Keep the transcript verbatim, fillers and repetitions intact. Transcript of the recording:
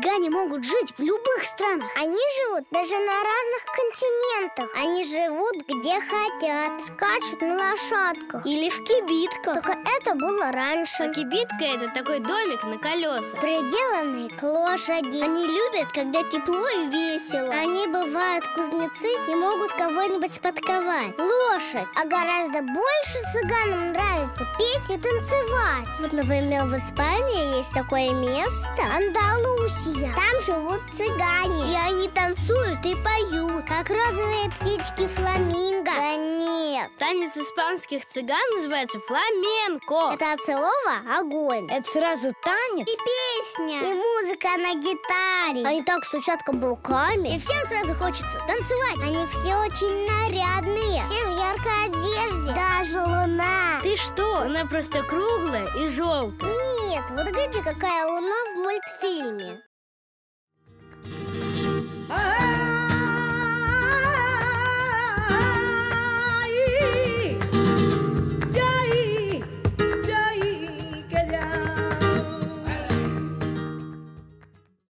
цыгане могут жить в любых странах. Они живут даже на разных континентах. Они живут где хотят, скачут на лошадках или в кибитках. Только это было раньше. А кибитка — это такой домик на колесах, приделанный к лошади. Они любят, когда тепло и весело. Они бывают кузнецы и могут кого-нибудь подковать. Лошадь. А гораздо больше цыганам нравится петь и танцевать. Вот, например, в Испании есть такое место — Андалусия. Там живут цыгане, и они танцуют и поют, как розовые птички фламинго. Да нет. Танец испанских цыган называется фламенко. Это от слова огонь. Это сразу танец и песня, и музыка на гитаре. Они так стучат каблуками, и всем сразу хочется танцевать. Они все очень нарядные, все в яркой одежде. Даже луна. Ты что? Она просто круглая и желтая. Нет, вот гляди, какая луна в мультфильме.